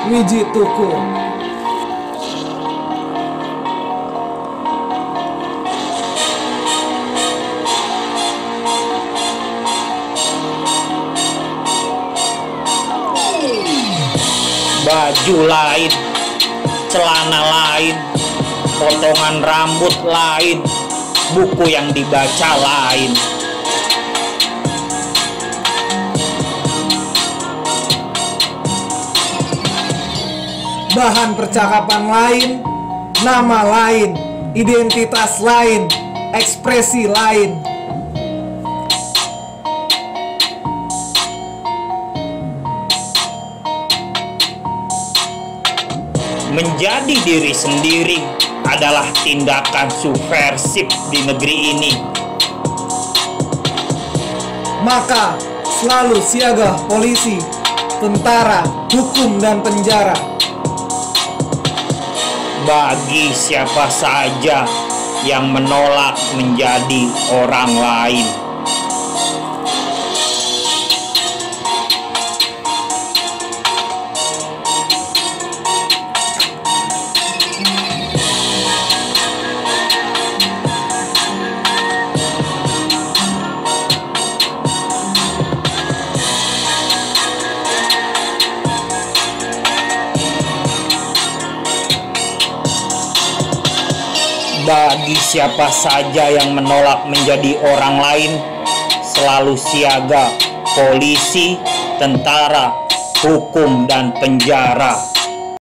Wiji Tuku. Baju lain, celana lain, potongan rambut lain, buku yang dibaca lain. Bahan percakapan lain, nama lain, identitas lain, ekspresi lain. Menjadi diri sendiri adalah tindakan subversif di negeri ini. Maka selalu siaga polisi, tentara, hukum, dan penjara. Bagi siapa saja yang menolak menjadi orang lain. Bagi siapa saja yang menolak menjadi orang lain, selalu siaga polisi, tentara, hukum, dan penjara.